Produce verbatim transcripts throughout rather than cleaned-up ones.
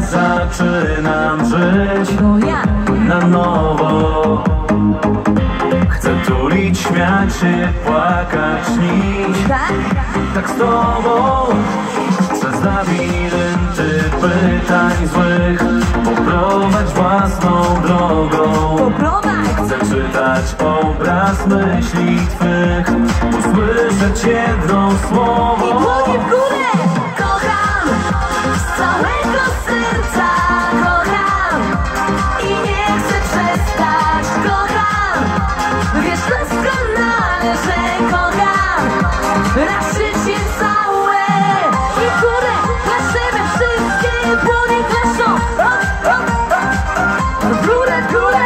zaczynam żyć na nowo. Chcę tulić, śmiać się, płakać, śnić tak z tobą. Przez labirynty pytań złych poprowadź własną drogą. Chcę czytać obraz myśli twych, usłyszeć jedno słowo. I dłonie w górę! Kocham z całego serca, kocham i nie chcę przestać. Kocham, wiesz doskonale, że kocham na życie całe. I w górę klaszemy wszystkie, dłonie klaszą. O, o, o. W górę, w górę!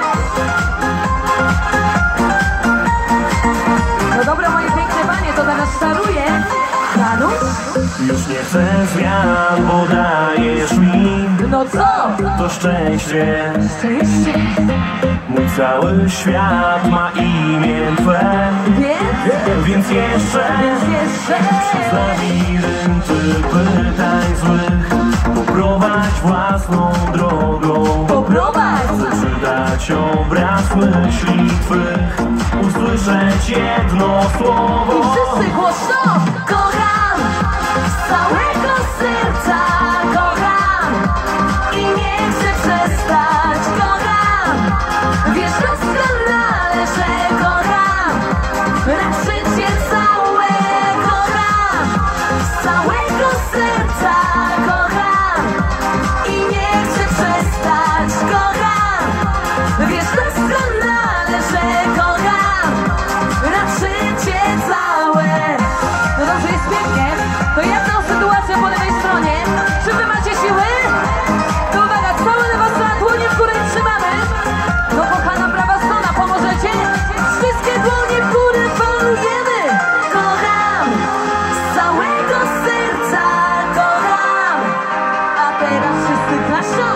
No dobra, moje piękne panie, to teraz szaruję. Już nie chcę zmian, bo dajesz mi no co? to szczęście. Szczęście? Mój cały świat ma imię Twe. Więc? Więc jeszcze, Więc jeszcze przez labirynty pytań złych poprowadź własną drogą. Poprowadź! Chcę czytać obraz myśli Twych, usłyszeć jedno słowo. I wszyscy głośno! Kocham z całego serca, kocham i nie chcę przestać. Kocham, wiesz doskonale, że kocham na życie całe. Kocham z całego serca, kocham i nie chcę przestać. Kocham, wiesz doskonale, że kocham na życie całe. No dobrze, jest pięknie. To jedna sytuacja po lewej stronie. Czy wy macie siły? To uwaga, cała lewa strona, dłonie w górę trzymamy. No kochana prawa strona, pomożecie? Wszystkie dłonie w górę polujemy. Kocham z całego serca, kocham. A teraz wszyscy klaszą.